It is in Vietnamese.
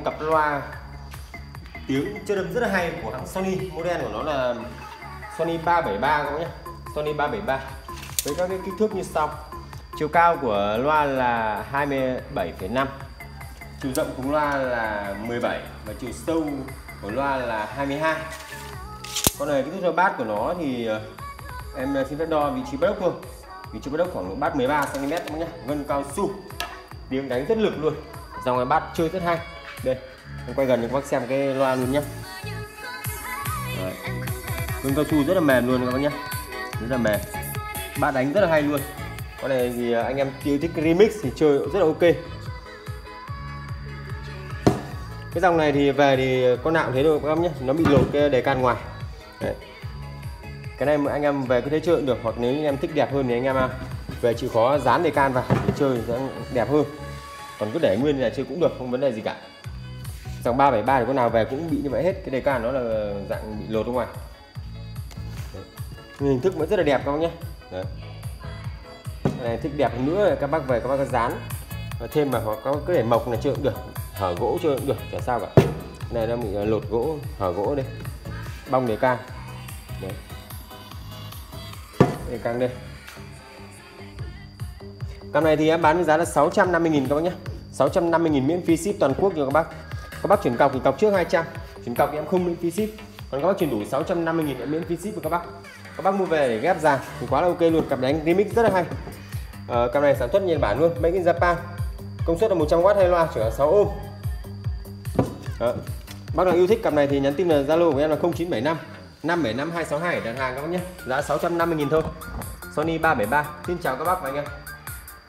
cặp loa tiếng chất âm rất là hay của hãng Sony. Model của nó là Sony 373 các bác nhé. Sony 373 với các cái kích thước như sau. Chiều cao của loa là 27,5, chiều rộng của loa là 17 và chiều sâu của loa là 22. Con này cái thước đo bát của nó thì em xin phép đo vị trí bắt ốc thôi. Vị trí bắt ốc khoảng bát 13 cm các bác nhé. Gân cao su, tiếng đánh rất lực luôn. Dòng này bát chơi rất hay. Đây, em quay gần cho các bác xem cái loa luôn nhé. Gân cao su rất là mềm luôn các bác nhé, rất là mềm. Bát đánh rất là hay luôn. Con này thì anh em yêu thích remix thì chơi rất là ok. Cái dòng này thì về thì con nào cũng thế thôi các bác nhé, nó bị lột cái đề can ngoài. Đấy. Cái này anh em về cứ thế chơi cũng được, hoặc nếu anh em thích đẹp hơn thì anh em về chịu khó dán đề can vào để chơi sẽ đẹp hơn. Còn cứ để nguyên là chơi cũng được, không vấn đề gì cả. Dòng 373 thì con nào về cũng bị như vậy hết, cái đề can nó là dạng bị lột ra ngoài. Đấy. Hình thức vẫn rất là đẹp các bác nhé. Đấy. Cái này thích đẹp hơn nữa các bác về các bác có dán và thêm mà hoặc có cứ để mộc này chơi cũng được, hở gỗ chơi cũng được, chả sao cả. Cái này nó bị lột gỗ, hở gỗ đây, bong đề can. Đấy. Đề can đây. Cam này thì em bán với giá là 650.000 các bác nhé. 650.000 miễn phí ship toàn quốc cho các bác. Các bác chuyển cọc thì cọc trước 200, chuyển cọc thì em không miễn phí ship. Còn các bác chuyển đủ 650.000 em miễn phí ship với các bác. Các bác mua về để ghép dàn thì quá là ok luôn. Cặp đánh remix rất là hay. Cặp này sản xuất Nhật Bản luôn, made in Japan. Công suất là 100W hay loa chở 6 ohm. Đó. Bác nào yêu thích cặp này thì nhắn tin là Zalo của em là 0975 575 262 để đặt hàng các bác nhé. Giá 650.000 thôi. Sony 373. Xin chào các bác và anh em.